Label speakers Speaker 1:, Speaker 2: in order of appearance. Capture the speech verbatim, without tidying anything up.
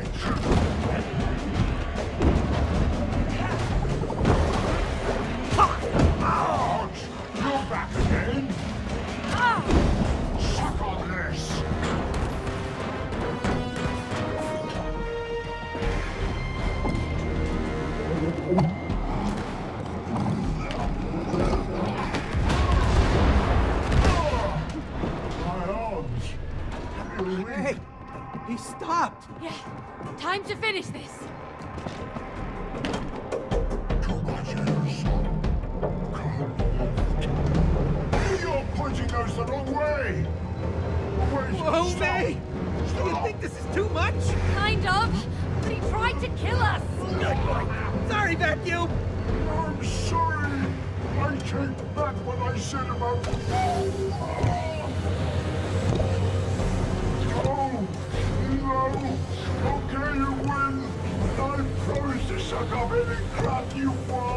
Speaker 1: Ouch! You're back again. Suck on this. My arms. Really weak.
Speaker 2: Hey, he stopped.
Speaker 3: Yeah, time to finish this.
Speaker 1: Too much air, son. Cold. You're pointing us the wrong way. Where's
Speaker 2: Whoa,
Speaker 1: stop.
Speaker 2: May! Do you
Speaker 1: Stop.
Speaker 2: think this is too much?
Speaker 3: Kind of, but he tried to kill us.
Speaker 2: Good boy. Sorry, Vacuum.
Speaker 1: I'm sorry. I take back what I said about. Oh, no. Okay, you win. I promise to suck up any crap you want.